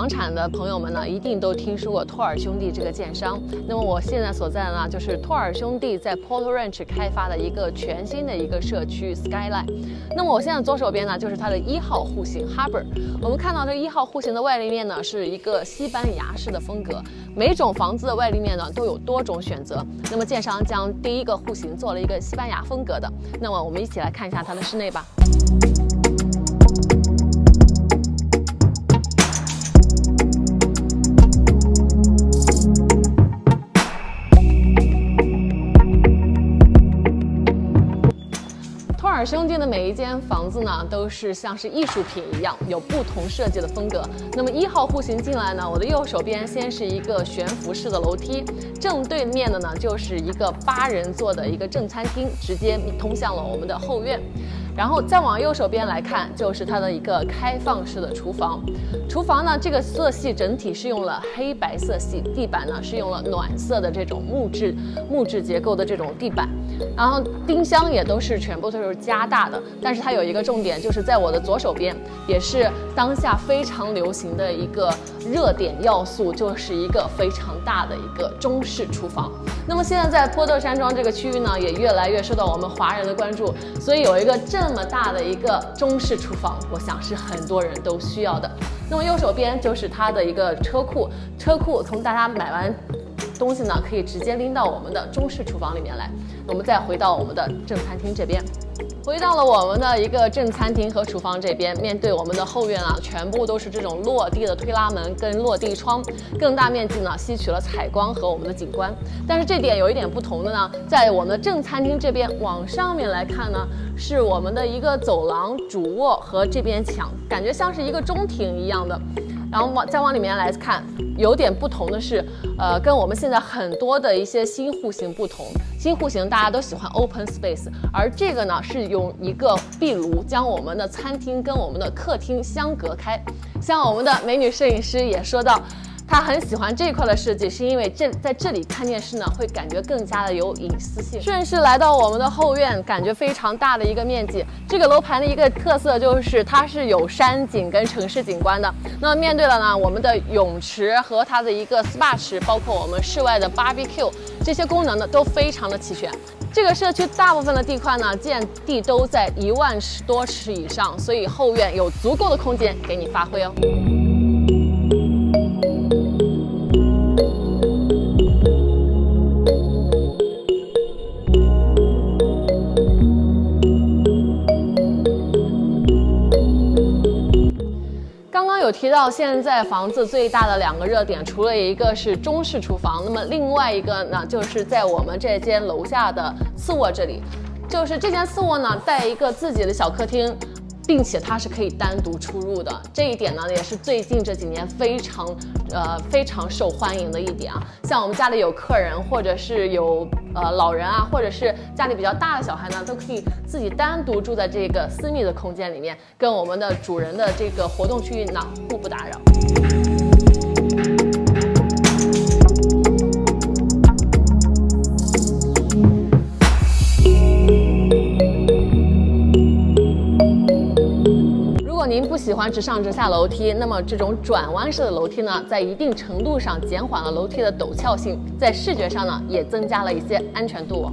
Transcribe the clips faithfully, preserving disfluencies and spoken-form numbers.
房产的朋友们呢，一定都听说过托尔兄弟这个建商。那么我现在所在的呢，就是托尔兄弟在 Portal Ranch 开发的一个全新的一个社区 Skyline。那么我现在左手边呢，就是它的一号户型 Harbor。我们看到这一号户型的外立面呢，是一个西班牙式的风格。每种房子的外立面呢，都有多种选择。那么建商将第一个户型做了一个西班牙风格的。那么我们一起来看一下它的室内吧。托尔兄弟的每一间房子呢，都是像是艺术品一样，有不同设计的风格。那么一号户型进来呢，我的右手边先是一个悬浮式的楼梯，正对面的呢就是一个八人座的一个正餐厅，直接通向了我们的后院。然后再往右手边来看，就是它的一个开放式的厨房。厨房呢，这个色系整体是用了黑白色系，地板呢是用了暖色的这种木质木质结构的这种地板。然后冰箱也都是全部都是加大的，但是它有一个重点，就是在我的左手边，也是当下非常流行的一个热点要素，就是一个非常大的一个中式厨房。那么现在在坡豆山庄这个区域呢，也越来越受到我们华人的关注，所以有一个这么大的一个中式厨房，我想是很多人都需要的。那么右手边就是它的一个车库，车库从大家买完东西呢，可以直接拎到我们的中式厨房里面来。我们再回到我们的正餐厅这边，回到了我们的一个正餐厅和厨房这边，面对我们的后院啊，全部都是这种落地的推拉门跟落地窗，更大面积呢吸取了采光和我们的景观。但是这点有一点不同的呢，在我们的正餐厅这边往上面来看呢，是我们的一个走廊、主卧和这边墙，感觉像是一个中庭一样的。然后往再往里面来看，有点不同的是，呃，跟我们现在很多的一些新户型不同。新户型大家都喜欢 open space， 而这个呢是用一个壁炉将我们的餐厅跟我们的客厅相隔开。像我们的美女摄影师也说到，她很喜欢这一块的设计，是因为这在这里看电视呢，会感觉更加的有隐私性。顺势来到我们的后院，感觉非常大的一个面积。这个楼盘的一个特色就是它是有山景跟城市景观的。那么面对了呢，我们的泳池和它的一个 S P A 池，包括我们室外的 barbecue， 这些功能呢都非常的齐全。这个社区大部分的地块呢，建地都在一万多尺以上，所以后院有足够的空间给你发挥哦。有提到现在房子最大的两个热点，除了一个是中式厨房，那么另外一个呢，就是在我们这间楼下的次卧这里，就是这间次卧呢带一个自己的小客厅，并且它是可以单独出入的。这一点呢，也是最近这几年非常呃非常受欢迎的一点啊。像我们家里有客人，或者是有呃老人啊，或者是家里比较大的小孩呢，都可以自己单独住在这个私密的空间里面，跟我们的主人的这个活动区域呢互不打扰。如果您不喜欢直上直下楼梯，那么这种转弯式的楼梯呢，在一定程度上减缓了楼梯的陡峭性，在视觉上呢，也增加了一些安全度哦。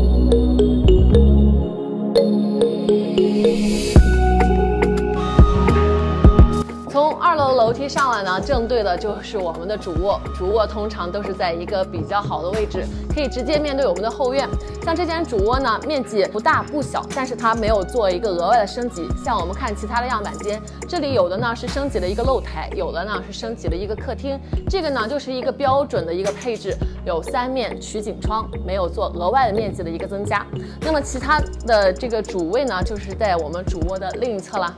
从二楼楼梯上来呢，正对的就是我们的主卧。主卧通常都是在一个比较好的位置，可以直接面对我们的后院。像这间主卧呢，面积不大不小，但是它没有做一个额外的升级。像我们看其他的样板间，这里有的呢是升级了一个露台，有的呢是升级了一个客厅。这个呢就是一个标准的一个配置，有三面取景窗，没有做额外的面积的一个增加。那么其他的这个主卫呢，就是在我们主卧的另一侧啦。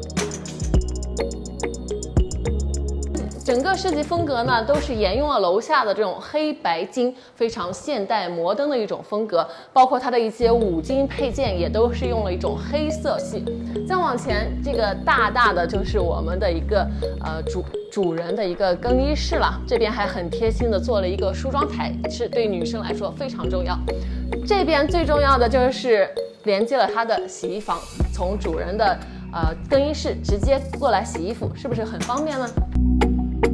整个设计风格呢，都是沿用了楼下的这种黑白金，非常现代摩登的一种风格，包括它的一些五金配件也都是用了一种黑色系。再往前，这个大大的就是我们的一个呃主主人的一个更衣室了，这边还很贴心的做了一个梳妆台，是对女生来说非常重要。这边最重要的就是连接了它的洗衣房，从主人的呃更衣室直接过来洗衣服，是不是很方便呢？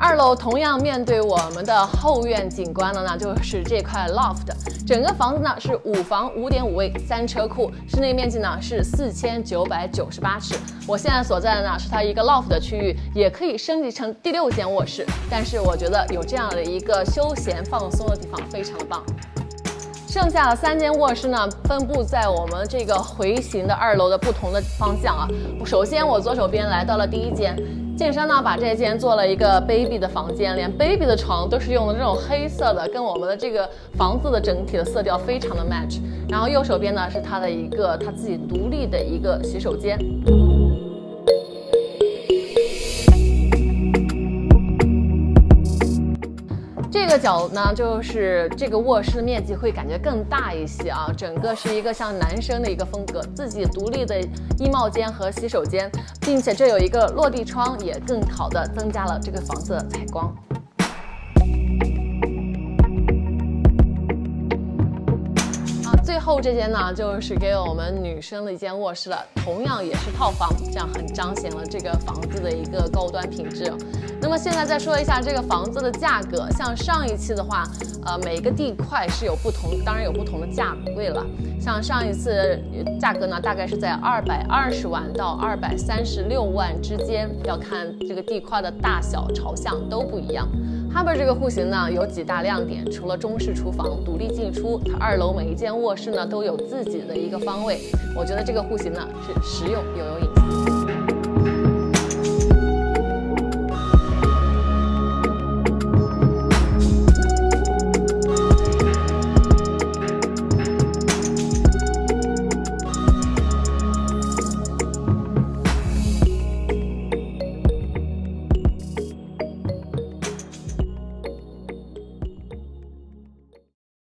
二楼同样面对我们的后院景观的呢，就是这块 loft。整个房子呢是五房五点五卫三车库，室内面积呢是四千九百九十八尺。我现在所在的呢是它一个 loft 的区域，也可以升级成第六间卧室。但是我觉得有这样的一个休闲放松的地方，非常的棒。 剩下的三间卧室呢，分布在我们这个回形的二楼的不同的方向啊。首先，我左手边来到了第一间，建商呢把这间做了一个 baby 的房间，连 baby 的床都是用的这种黑色的，跟我们的这个房子的整体的色调非常的 match。然后右手边呢是它的一个它自己独立的一个洗手间。 这个角呢，就是这个卧室的面积会感觉更大一些啊，整个是一个像男生的一个风格，自己独立的衣帽间和洗手间，并且这有一个落地窗，也更好的增加了这个房子的采光。 最后这间呢，就是给我们女生的一间卧室了，同样也是套房，这样很彰显了这个房子的一个高端品质。那么现在再说一下这个房子的价格，像上一期的话，呃，每个地块是有不同，当然有不同的价位了。像上一次价格呢，大概是在二百二十万到二百三十六万之间，要看这个地块的大小、朝向都不一样。 Harbour 这个户型呢有几大亮点，除了中式厨房独立进出，它二楼每一间卧室呢都有自己的一个方位，我觉得这个户型呢是实用又有隐私。